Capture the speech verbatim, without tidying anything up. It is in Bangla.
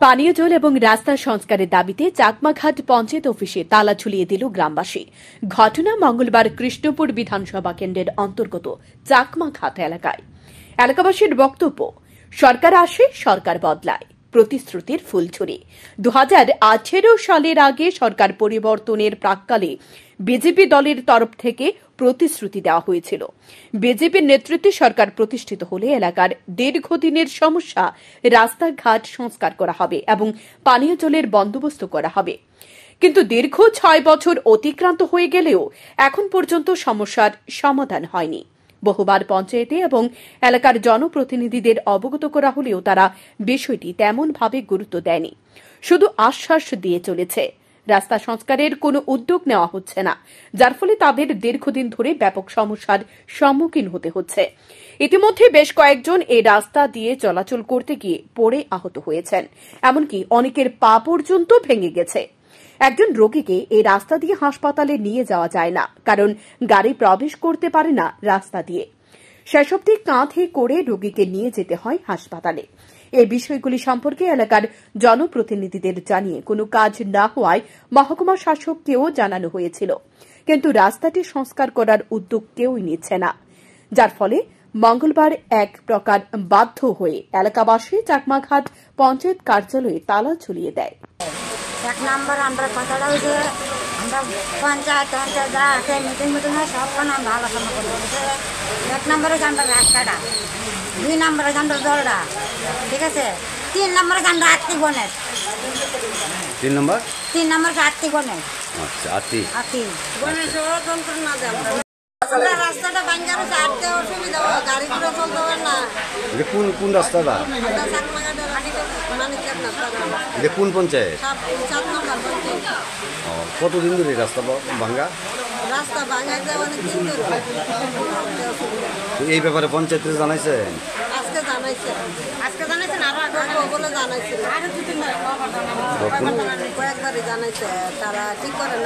পানীয় জল এবং রাস্তা সংস্কারের দাবিতে চাকমাঘাট পঞ্চায়েত অফিসে তালা ঝুলিয়ে দিল গ্রামবাসী। ঘটনা মঙ্গলবার কৃষ্ণপুর বিধানসভা কেন্দ্রের অন্তর্গত চাকমাঘাট এলাকায়। এলাকাবাসীর বক্তব্য, সরকার আসে, সরকার বদলায়, প্রতিশ্রুতির ফুলঝুরি। দু হাজার আঠেরো সালের আগে সরকার পরিবর্তনের প্রাক্কালে বিজেপি দলের তরফ থেকে প্রতিশ্রুতি দেওয়া হয়েছিল। বিজেপির নেতৃত্বে সরকার প্রতিষ্ঠিত হলে এলাকার দীর্ঘদিনের সমস্যা রাস্তাঘাট সংস্কার করা হবে এবং পানীয় জলের বন্দোবস্ত করা হবে। কিন্তু দীর্ঘ ছয় বছর অতিক্রান্ত হয়ে গেলেও এখন পর্যন্ত সমস্যার সমাধান হয়নি। বহুবার পঞ্চায়েতে এবং এলাকার জনপ্রতিনিধিদের অবগত করা হলেও তারা বিষয়টি তেমনভাবে গুরুত্ব দেয়নি, শুধু আশ্বাস দিয়ে চলেছে। রাস্তা সংস্কারের কোনো উদ্যোগ নেওয়া হচ্ছে না, যার ফলে তাদের দীর্ঘদিন ধরে ব্যাপক সমস্যার সম্মুখীন হতে হচ্ছে। ইতিমধ্যে বেশ কয়েকজন এই রাস্তা দিয়ে চলাচল করতে গিয়ে পড়ে আহত হয়েছেন, এমনকি অনেকের পা পর্যন্ত ভেঙে গেছে। একজন রোগীকে এই রাস্তা দিয়ে হাসপাতালে নিয়ে যাওয়া যায় না, কারণ গাড়ি প্রবেশ করতে পারে না রাস্তা দিয়ে। শেষ অবধি কাঁধে করে রোগীকে নিয়ে যেতে হয় হাসপাতালে। এই বিষয়গুলি সম্পর্কে এলাকার জনপ্রতিনিধিদের জানিয়ে কোনো কাজ না হওয়ায় মহকুমা শাসককেও জানানো হয়েছিল, কিন্তু রাস্তাটি সংস্কার করার উদ্যোগ কেউই নিচ্ছে না, যার ফলে মঙ্গলবার এক প্রকার বাধ্য হয়ে এলাকাবাসী চাকমাঘাট পঞ্চায়েত কার্যালয়ে তালা ঝুলিয়ে দেয়। এক নম্বর আমরা কথাটা হয়েছে, আমরা পঞ্চায়েত পঞ্চায়েত যা আছে মিটিং মিটিং হয় সবখানে আমরা আলোচনা করি। এক নম্বরে আমরা রাস্তাটা, দুই নম্বরে আমরা জলটা, ঠিক আছে, তিন নম্বরে আমরা আর্থিক বনের তিন নম্বর তিন নম্বর আর্থিক বনের আচ্ছা আর্থিক আর্থিক বনের যন্ত্রণা দেয়। রাস্তাটা ভাঙ্গা রয়েছে, আটতে অসুবিধা হয়, গাড়িগুলো চলতে পারে না। এটা কোন কোন রাস্তাটা? এটা কোন পঞ্চায়েত? কতদিন ধরে রাস্তা ভাঙ্গা? রাস্তা ভাঙ্গা অনেক দিন ধরে। এই ব্যাপারে পঞ্চায়েত জানাইছেন? আজকে জানাইছে আজকে জানাইছেন আরো আগে বলে জানাইছে, কয়েকবারই জানাইছে, তারা ঠিক করে।